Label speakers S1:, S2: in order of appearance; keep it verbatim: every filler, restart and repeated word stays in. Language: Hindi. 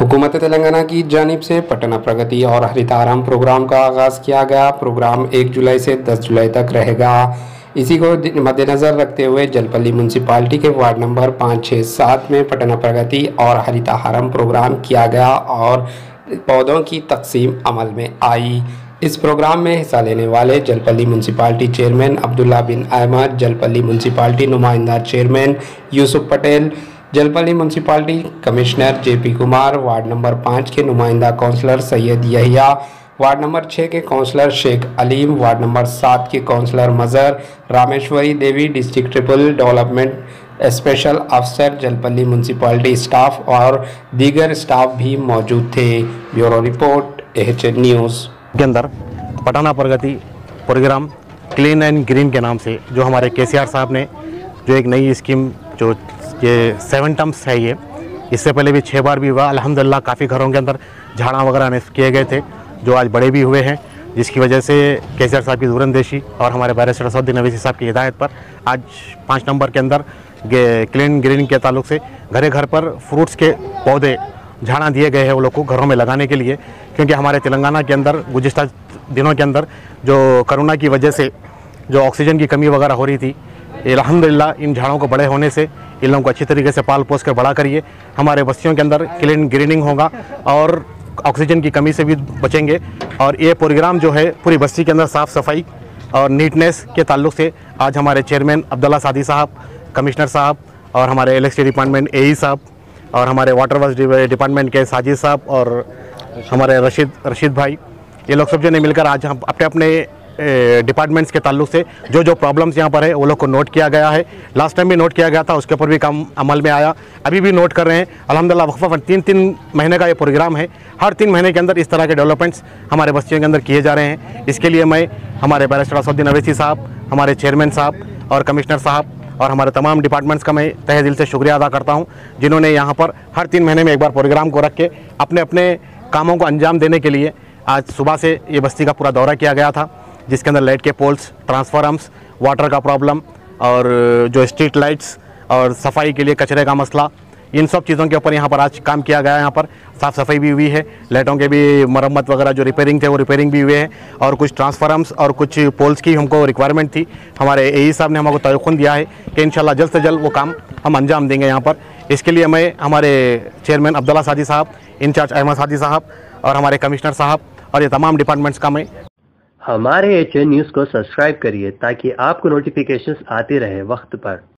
S1: हुकूमत तेलंगाना की जानिब से पटना प्रगति और हरितारम प्रोग्राम का आगाज़ किया गया। प्रोग्राम एक जुलाई से दस जुलाई तक रहेगा। इसी को मद्देनज़र रखते हुए जलपल्ली म्यूनसिपालिटी के वार्ड नंबर पाँच छः सात में पटना प्रगति और हरितारम प्रोग्राम किया गया और पौधों की तकसीम अमल में आई। इस प्रोग्राम में हिस्सा लेने वाले Jalpalli municipality chairman Abdullah bin Ahmed, Jalpalli municipality नुमाइंदा chairman Yusuf Patel, Jalpalli municipality commissioner JP Kumar, ward number पाँच के नुमाइंदा councillor Syed Yahiya, ward number छः के councillor Sheikh Aleem, ward number सात के councillor Mazhar, Rameshwari Devi, district triple development special अफसर, जलपल्ली म्यूनसिपालिटी स्टाफ और दीगर स्टाफ भी मौजूद थे। Bureau report H N news.
S2: के अंदर Patna Pragati program clean and green के नाम से जो हमारे केसीआर साहब ने जो एक नई स्कीम जो ये सेवन टर्म्स है, ये इससे पहले भी छः बार भी हुआ। अल्हम्दुलिल्लाह काफ़ी घरों के अंदर झाड़ा वगैरह किए गए थे जो आज बड़े भी हुए हैं, जिसकी वजह से केसीआर साहब की दूरंदेशी और हमारे बैरिस्टर असदुद्दीन अवैसी साहब की हिदायत पर आज पाँच नंबर के अंदर क्लीन ग्रीन के ताल्लुक से घरे घर पर फ्रूट्स के पौधे झाड़ा दिए गए हैं वो लोग को घरों में लगाने के लिए। क्योंकि हमारे तेलंगाना के अंदर गुज़िश्ता दिनों के अंदर जो कोरोना की वजह से जो ऑक्सीजन की कमी वगैरह हो रही थी, अल्हम्दुलिल्लाह इन झाड़ों को बड़े होने से इन लोगों को अच्छी तरीके से पाल पोस कर बड़ा करिए। हमारे बस्तियों के अंदर क्लीन ग्रीनिंग होगा और ऑक्सीजन की कमी से भी बचेंगे। और ये प्रोग्राम जो है पूरी बस्ती के अंदर साफ़ सफाई और नीटनेस के ताल्लुक से आज हमारे चेयरमैन अब्दुल्ला सादी साहब, कमिश्नर साहब और हमारे इलेक्ट्रिसिटी डिपार्टमेंट ए ई साहब और हमारे वाटर वर्क्स डिपार्टमेंट के साजिद साहब और हमारे रशीद रशीद भाई, ये लोग सब जो ने मिलकर आज हम अपने अपने डिपार्टमेंट्स के ताल्लुक से जो जो प्रॉब्लम्स यहाँ पर है वो लोग को नोट किया गया है। लास्ट टाइम भी नोट किया गया था, उसके ऊपर भी काम अमल में आया, अभी भी नोट कर रहे हैं। अल्हम्दुलिल्लाह वक्फा तीन तीन महीने का ये प्रोग्राम है। हर तीन महीने के अंदर इस तरह के डेवलपमेंट्स हमारे बस्तियों के अंदर किए जा रहे हैं। इसके लिए मैं हमारे बैरिस्टर असदुद्दीन अवैसी साहब, हमारे चेयरमैन साहब और कमिश्नर साहब और हमारे तमाम डिपार्टमेंट्स का मैं तहे दिल से शुक्रिया अदा करता हूं, जिन्होंने यहाँ पर हर तीन महीने में एक बार प्रोग्राम को रख के अपने अपने कामों को अंजाम देने के लिए आज सुबह से ये बस्ती का पूरा दौरा किया गया था, जिसके अंदर लाइट के पोल्स, ट्रांसफार्मर्स, वाटर का प्रॉब्लम और जो स्ट्रीट लाइट्स और सफाई के लिए कचरे का मसला, इन सब चीज़ों के ऊपर यहाँ पर आज काम किया गया है। यहाँ पर साफ़ सफाई भी हुई है, लाइटों के भी मरम्मत वगैरह जो रिपेयरिंग थे वो रिपेयरिंग भी हुए हैं और कुछ ट्रांसफार्मर्स और कुछ पोल्स की हमको रिक्वायरमेंट थी। हमारे ए ई साहब ने हमको तयक़ुन दिया है कि इंशाल्लाह जल्द से जल्द वो काम हम अंजाम देंगे यहाँ पर। इसके लिए मैं हमारे चेयरमैन अब्दुल्ला सादी साहब, इंचार्ज अहमद सादी साहब और हमारे कमिश्नर साहब और ये तमाम डिपार्टमेंट्स का मैं
S3: हमारे एच एन न्यूज़ को सब्सक्राइब करिए ताकि आपको नोटिफिकेशंस आते रहे वक्त पर।